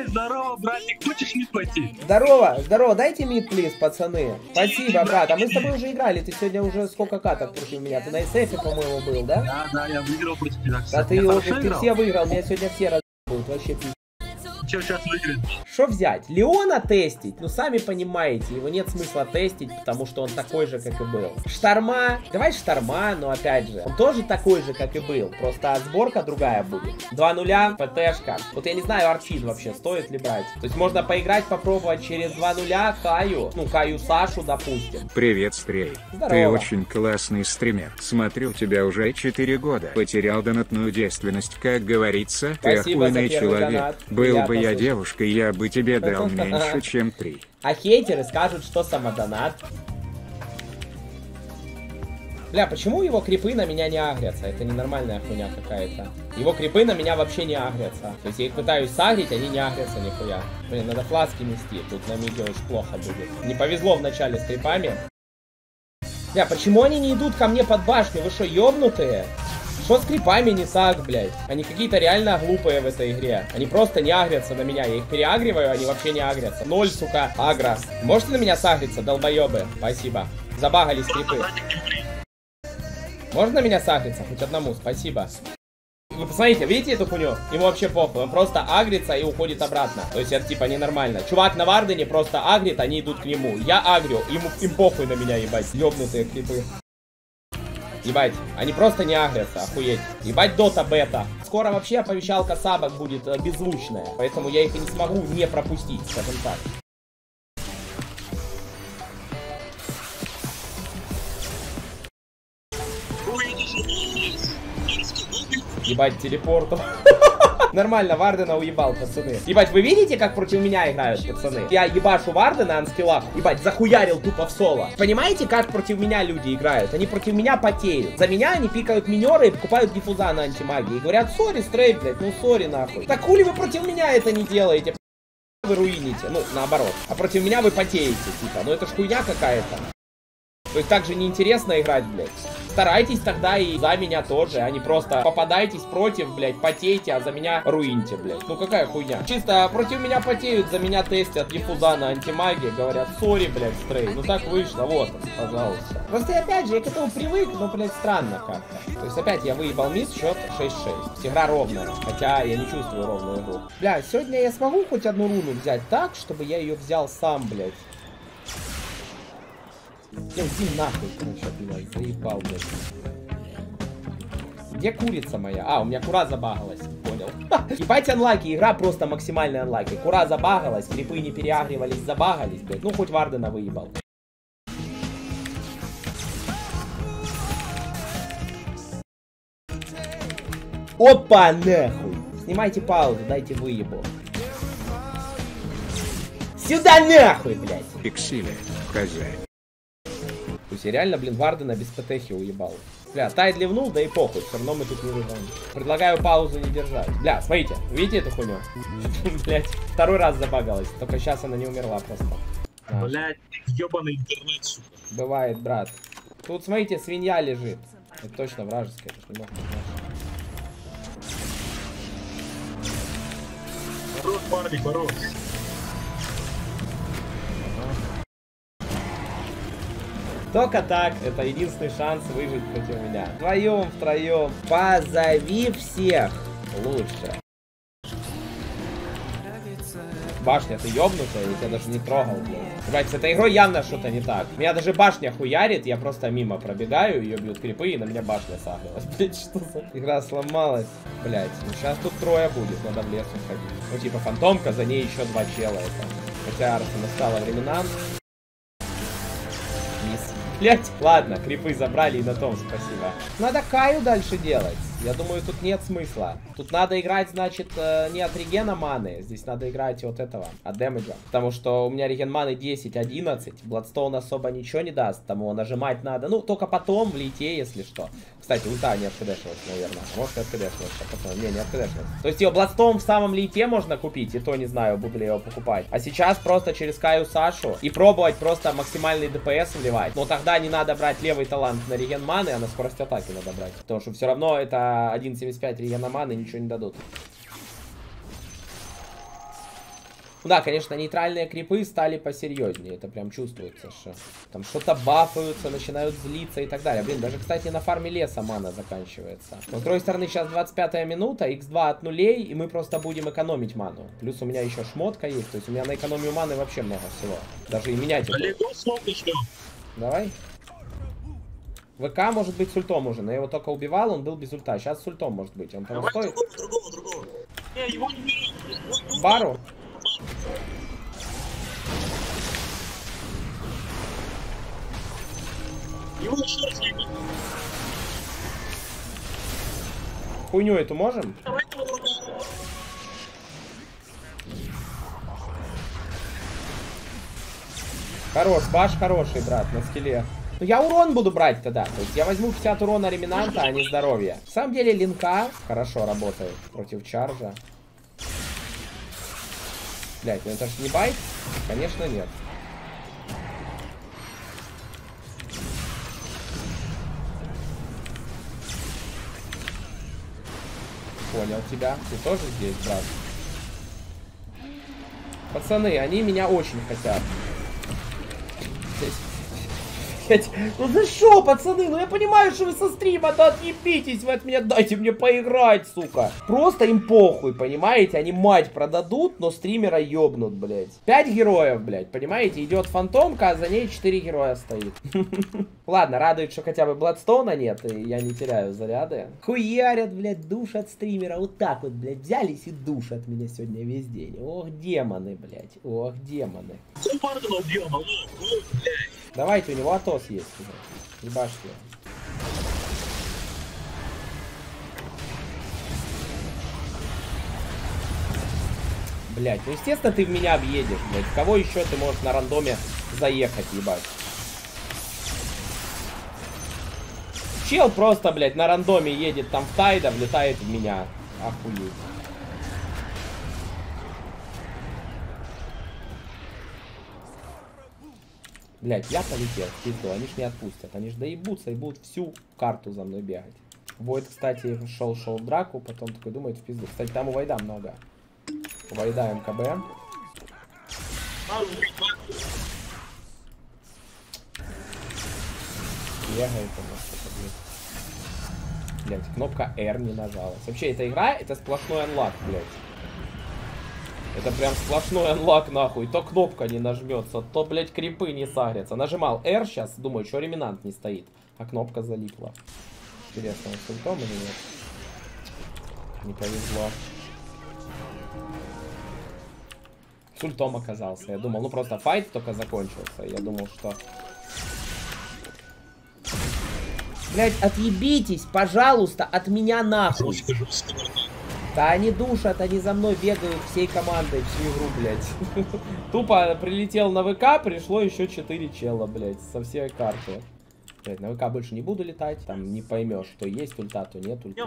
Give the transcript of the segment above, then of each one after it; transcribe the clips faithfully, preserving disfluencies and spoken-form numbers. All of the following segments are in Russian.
Здорово, братик, хочешь не пойти? Здорово, здорово, дайте мид, плиз, пацаны. Спасибо, брат, а мы с тобой уже играли, ты сегодня уже сколько каток против меня, ты на эс эф, по-моему, был, да? Да, да, я выиграл против тебя. Да ты уже, ты все выиграл, меня сегодня все раз***ют, вообще пи***. Че сейчас выиграем? Что взять? Леона тестить? Ну, сами понимаете, его нет смысла тестить, потому что он такой же, как и был. Шторма? Давай Шторма, но опять же, он тоже такой же, как и был, просто сборка другая будет. два нуля, ПТшка. Вот я не знаю, Арфин вообще, стоит ли брать. То есть можно поиграть, попробовать через два нуля Каю, ну, Каю Сашу, допустим. Привет, Стрей. Здорово. Ты очень классный стример. Смотрю тебя уже четыре года. Потерял донатную девственность, как говорится. Ты Спасибо охуенный за первый человек. донат. Был Приятно бы я слышать. девушкой, я бы тебе дал меньше, чем три. А хейтеры скажут, что самодонат. Бля, почему его крипы на меня не агрятся? Это ненормальная хуйня какая-то. Его крипы на меня вообще не агрятся. То есть я их пытаюсь сагрить, они не агрятся нихуя. Блин, надо фласки нести. Тут на миде очень плохо будет. Не повезло вначале с крипами. Бля, почему они не идут ко мне под башню? Вы что, ёбнутые? Что с крипами не так, блядь? Они какие-то реально глупые в этой игре. Они просто не агрятся на меня. Я их переагриваю, они вообще не агрятся. Ноль, сука, агро. Можете на меня сагриться, долбоебы? Спасибо. Забагались крипы. Можно на меня сагриться? Хоть одному, спасибо. Вы посмотрите, видите эту хуйню? Ему вообще похуй. Он просто агрится и уходит обратно. То есть это типа ненормально. Чувак на Вардене просто агрит, они идут к нему. Я агрю, ему, им похуй на меня, ебать. Ёбнутые крипы. Ебать, они просто не агрятся, охуеть. Ебать, дота бета. Скоро вообще оповещалка сабок будет э, беззвучная. Поэтому я их и не смогу не пропустить, скажем так. Ебать, телепортом. Нормально, Вардена уебал, пацаны. Ебать, вы видите, как против меня играют, пацаны? Я ебашу Вардена на скиллах. Ебать, захуярил тупо в соло. Понимаете, как против меня люди играют? Они против меня потеют. За меня они пикают минеры и покупают диффуза на антимагии. И говорят, сори, стрей, блядь, ну сори нахуй. Так хули вы против меня это не делаете? Вы руините, ну, наоборот. А против меня вы потеете, типа. Ну это ж хуйня какая-то. То есть так же неинтересно играть, блядь. Старайтесь тогда и за меня тоже, а не просто попадайтесь против, блядь, потейте, а за меня руиньте, блядь. Ну какая хуйня. Чисто против меня потеют, за меня тестят диффуза на антимагии, говорят, сори, блядь, стрей. Ну так вышло, вот, пожалуйста. Просто опять же, я к этому привык, но, блядь, странно как-то. То есть опять я выебал мисс, счет шесть шесть. Игра ровная, хотя я не чувствую ровную игру. Бля, сегодня я смогу хоть одну руну взять так, чтобы я ее взял сам, блядь. Я иди нахуй, короче, блядь, заебал, блядь. Где курица моя? А, у меня кура забагалась, понял. Ебать анлаки, игра просто максимальная анлаки. Кура забагалась, крипы не переагривались, забагались, блядь. Ну, хоть Вардена выебал. Опа, нахуй. Снимайте паузу, дайте выебу. Сюда нахуй, блядь. Пиксили, хозяин. То есть я реально, блин, Вардена без ПТХи уебал. Бля, Тайд ливнул, да и похуй, все равно мы тут не выиграем. Предлагаю паузу не держать. Бля, смотрите, видите эту хуйню? Блять, второй раз забагалась, только сейчас она не умерла просто. Блять, ебаный интернет, сука. Бывает, брат. Тут, смотрите, свинья лежит. Это точно вражеская, это не мог быть наш. Хорош, парни, хорош. Только так, это единственный шанс выжить против меня. Вдвоем, втроем. Позови всех лучше. Башня, ты ёбнутая, я тебя даже не трогал, блядь. Блядь, с этой игрой явно что-то не так. Меня даже башня хуярит, я просто мимо пробегаю, ее бьют крипы, и на меня башня сагрилась. Блядь, что за... Игра сломалась. Блядь, ну сейчас тут трое будет, надо в лес уходить. Ну типа фантомка, за ней еще два чела это. Хотя раз настало времена. Блять, ладно, крипы забрали и на том спасибо. Надо Каю дальше делать. Я думаю, тут нет смысла. Тут надо играть, значит, не от регена маны. Здесь надо играть от этого, от дэмэджа. Потому что у меня реген маны десять одиннадцать. Бладстоун особо ничего не даст. Тому нажимать надо. Ну, только потом в лите, если что. Кстати, ульта не откдешилась, наверное. Может, и откдешилась. А потом... Не, не откдешилась. То есть ее Бладстоун в самом лите можно купить. И то не знаю, буду ли я его покупать. А сейчас просто через Каю Сашу. И пробовать просто максимальный ДПС вливать. Но тогда не надо брать левый талант на реген маны, а на скорость атаки надо брать. Потому что все равно это один семьдесят пять регена маны ничего не дадут. Ну да, конечно, нейтральные крипы стали посерьезнее. Это прям чувствуется, что там что-то бафаются, начинают злиться и так далее. Блин, даже, кстати, на фарме леса мана заканчивается. Но, с другой стороны, сейчас двадцать пятая минута, икс два от нулей, и мы просто будем экономить ману. Плюс у меня еще шмотка есть, то есть у меня на экономию маны вообще много всего. Даже и менять это. Давай. ВК может быть с ультом уже, но я его только убивал, он был без ульта. Сейчас с ультом может быть, он там стоит. Другого, другого. Не, его не... Бару. Его еще раз не... Хуйню эту можем? Давай его другого. Хорош, баш хороший, брат, на скилле. Ну я урон буду брать тогда. То есть я возьму пятьдесят урона реминанта, а не здоровья. На самом деле линка хорошо работает против чаржа. Блять, ну это ж не байт? Конечно нет. Понял тебя. Ты тоже здесь, брат? Пацаны, они меня очень хотят. Ну за что, пацаны? Ну я понимаю, что вы со стрима, да отъебитесь вы от меня, дайте мне поиграть, сука. Просто им похуй, понимаете? Они мать продадут, но стримера ёбнут, блядь. Пять героев, блядь, понимаете? Идет фантомка, а за ней четыре героя стоит. Ладно, радует, что хотя бы Бладстоуна нет, и я не теряю заряды. Хуярят, блядь, душат стримера. Вот так вот, блядь, взялись и душат меня сегодня весь день. Ох, демоны, блядь, ох, демоны. Давайте, у него Атос есть уже. Ебашьте. Блять, ну естественно ты в меня въедешь, блять. В кого еще ты можешь на рандоме заехать, ебать? Чел просто, блять, на рандоме едет там в Тайда, влетает в меня. Охуеть. Блять, я полетел в пизду, они ж не отпустят. Они ж доебутся и будут всю карту за мной бегать. Войд, кстати, шел-шел в драку, потом такой думает в пизду. Кстати, там у Войда много. У Войда МКБ. Бегает у нас что-то, блядь. Блять, кнопка R не нажалась. Вообще, эта игра, это сплошной анлак, блять. Это прям сплошной анлак, нахуй. То кнопка не нажмется, то, блядь, крипы не сагрятся. Нажимал R сейчас, думаю, что реминант не стоит. А кнопка залипла. Интересно, он с ультом или нет? Не повезло. С ультом оказался. Я думал, ну просто файт только закончился. Я думал, что... Блядь, отъебитесь, пожалуйста, от меня нахуй. Да они душат, они за мной бегают всей командой всю игру, блядь. Тупо прилетел на ВК, пришло еще четыре чела, блядь, со всей карты. Блядь, на ВК больше не буду летать, там не поймешь, что есть ульта, то нет ульта.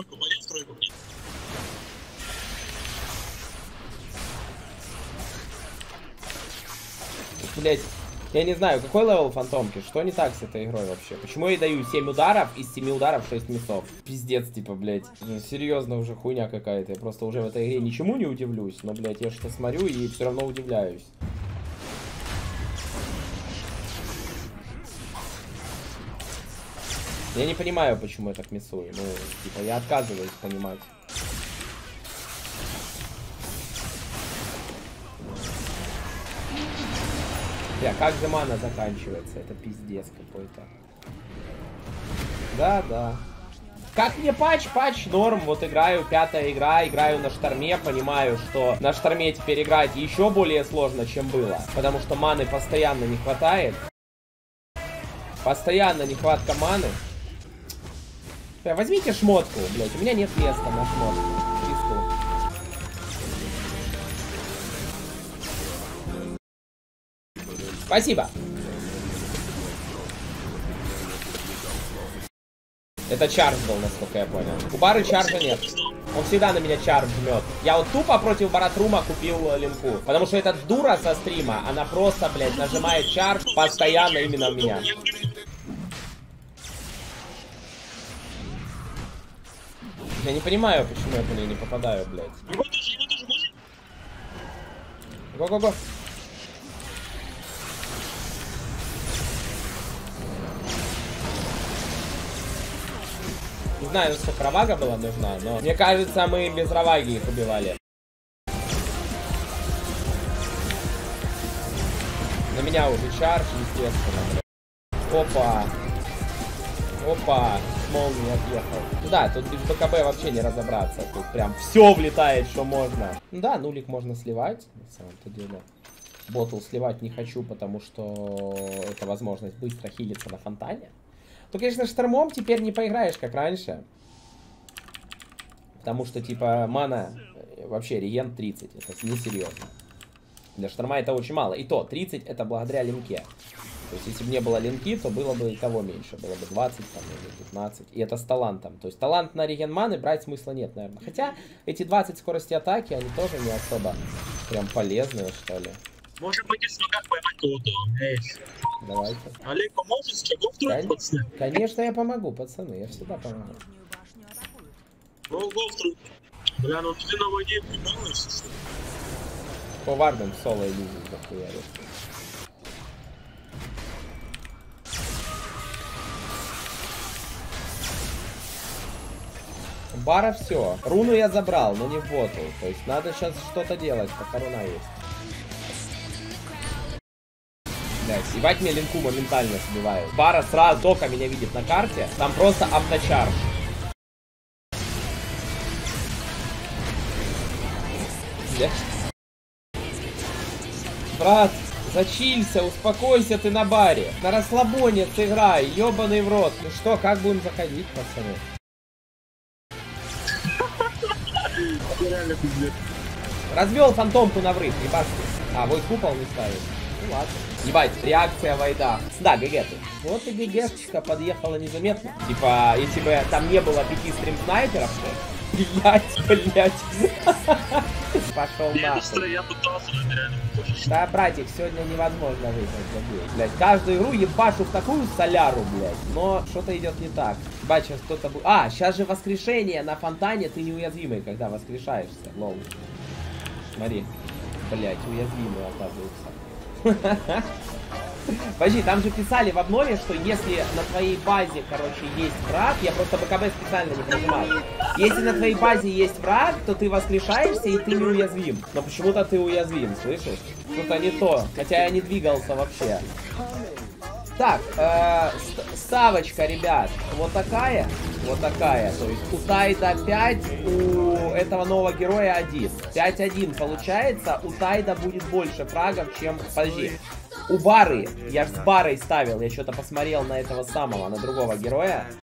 Блядь, я не знаю, какой левел фантомки, что не так с этой игрой вообще? Почему я даю семь ударов, из семи ударов шесть миссов? Пиздец, типа, блядь. Ну, серьезно, уже хуйня какая-то. Я просто уже в этой игре ничему не удивлюсь, но, блядь, я что-то смотрю и все равно удивляюсь. Я не понимаю, почему я так миссую. Ну, типа, я отказываюсь понимать. Бля, как же мана заканчивается? Это пиздец какой-то. Да, да. Как мне патч? Патч норм. Вот играю, пятая игра, играю на шторме. Понимаю, что на шторме теперь играть еще более сложно, чем было. Потому что маны постоянно не хватает. Постоянно нехватка маны. Бля, возьмите шмотку, блядь. У меня нет места на шмотку. Чистую. Спасибо. Это чардж был, насколько я понял. У Бары чарджа нет. Он всегда на меня чардж жмет. Я вот тупо против Баратрума купил линку. Потому что эта дура со стрима, она просто, блядь, нажимает чардж постоянно именно в меня. Я не понимаю, почему я по ней не попадаю, блядь. Го-го-го. Не знаю, сколько равага была нужна, но мне кажется, мы без раваги их убивали. На меня уже чардж, естественно. Опа. Опа. Молния отъехал. Да, тут без БКБ вообще не разобраться. Тут прям все влетает, что можно. Да, нулик можно сливать, на самом-то деле. Ботл сливать не хочу, потому что это возможность быстро хилиться на фонтане. То, конечно, штормом теперь не поиграешь, как раньше. Потому что, типа, мана, вообще, реген тридцать. Это несерьезно. Для шторма это очень мало. И то, тридцать это благодаря линке. То есть, если бы не было линки, то было бы и того меньше. Было бы двадцать, там, или пятнадцать. И это с талантом. То есть, талант на реген маны брать смысла нет, наверное. Хотя, эти двадцать скорости атаки, они тоже не особо прям полезные, что ли. Может быть, если как поймать кого-то. Эй. Давайте. Олег, поможет с чего вдруг, пацаны? Конечно, я помогу, пацаны. Я всегда помогу. Ну, го вдруг. Бля, ну ты на воде прибавишься, что ли? По вардам соло иллюзию захуярит. Бара все. Руну я забрал, но не в ботл. То есть надо сейчас что-то делать, пока руна есть. Блять, ебать мне линку моментально сбивают. Бара сразу только меня видит на карте. Там просто авточарж. Блять. Брат, зачилься, успокойся ты на баре. На расслабоне сыграй, ебаный в рот. Ну что, как будем заходить, пацаны? Развел фантомку на врыв, ебашки. А, вой купол не ставит. Ну ладно. Ебать, реакция Вайда. Да, ГГ ты. Вот и ГГшечка подъехала незаметно. Типа, если бы там не было пяти стрим-снайперов, то... Блять, блять. Пошел нахуй. Да, братик, сегодня невозможно выиграть, забыл. Блять, каждую игру ебашу в такую соляру, блять. Но что-то идет не так. Бать, сейчас кто-то будет... А, сейчас же воскрешение на фонтане, ты неуязвимый, когда воскрешаешься. Лол. Смотри. Блять, уязвимый оказывается. Подожди, там же писали в обнове, что если на твоей базе, короче, есть враг, я просто БКБ специально не понимал. Если на твоей базе есть враг, то ты воскрешаешься и ты неуязвим. Но почему-то ты уязвим, слышишь? Что-то не то. Хотя я не двигался вообще. Так, э, ставочка, ребят, вот такая, вот такая. То есть у Тайда пять, у этого нового героя один. пять один получается, у Тайда будет больше фрагов, чем... Подожди. У Бары, я ж с Барой ставил, я что-то посмотрел на этого самого, на другого героя.